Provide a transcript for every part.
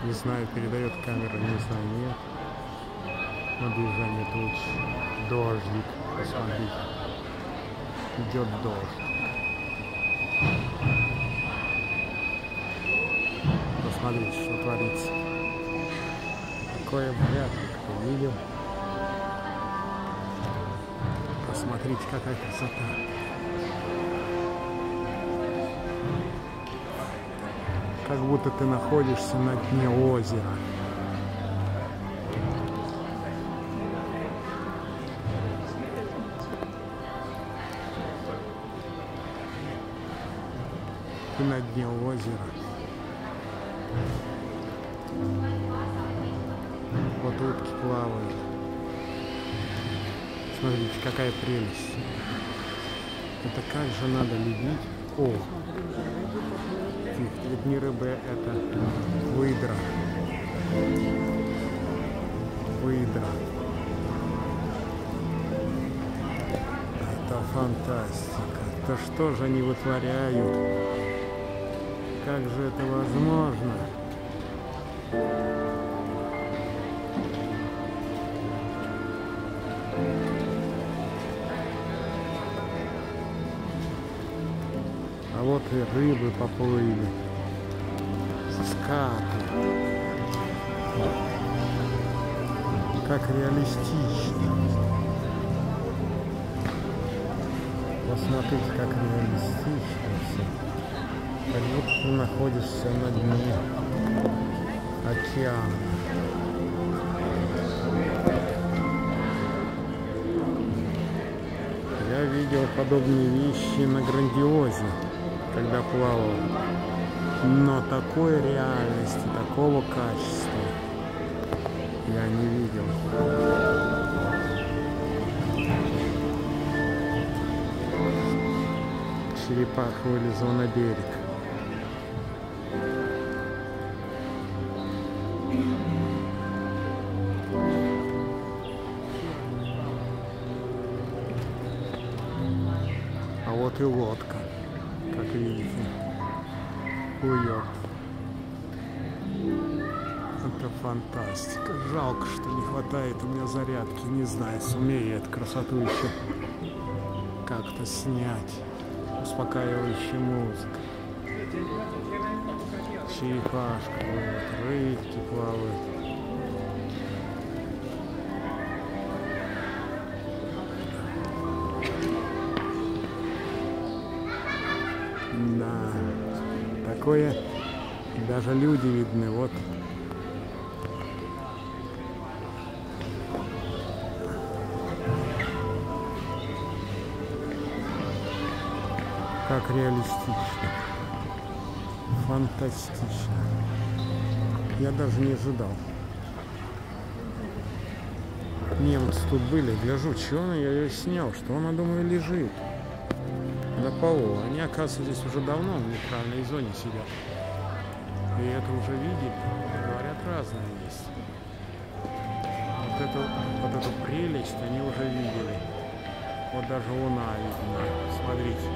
Не знаю, передает камера, не знаю, нет. Но движение тучи. Дождик. Посмотрите. Идет дождь. Посмотрите, что творится. Такое вряд ли кто видел. Посмотрите, какая красота. Как будто ты находишься на дне озера. Ты на дне озера. Вот утки плавают. Смотрите, какая прелесть. Это как же надо любить. О! Это не рыба, это выдра. Выдра. Это фантастика. Да что же они вытворяют? Как же это возможно? А вот и рыбы поплыли. Скаты. Как реалистично. Посмотрите, как реалистично все. Как будто ты находишься на дне океана. Я видел подобные вещи на Грандиозе, когда плавал. Но такой реальности, такого качества я не видел. Черепаха вылезла на берег. А вот и лодка, как видите, плывет. Это фантастика. Жалко, что не хватает у меня зарядки. Не знаю, сумею я эту красоту еще как-то снять. Успокаивающая музыка. Черепашка плывет, рыбки плавают. Да, такое даже люди видны. Вот. Как реалистично. Фантастично. Я даже не ожидал. Немцы тут были, гляжу, что я ее снял, что она, думаю, лежит на полу. Они, оказывается, здесь уже давно в нейтральной зоне сидят. И это уже видели. Говорят, разные есть. Вот эту прелесть они уже видели. Вот даже луна видна. Смотрите.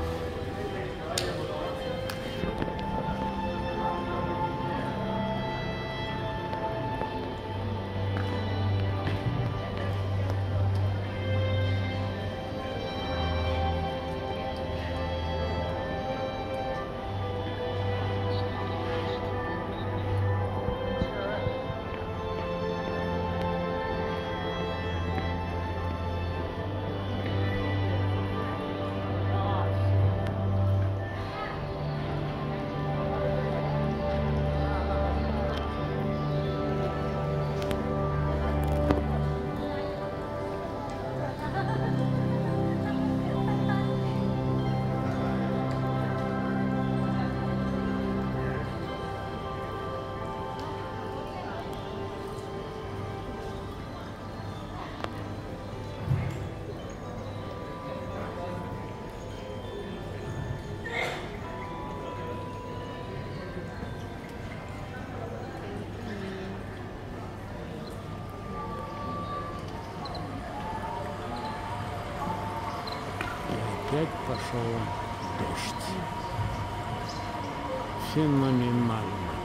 Опять пошел дождь. Феноменально.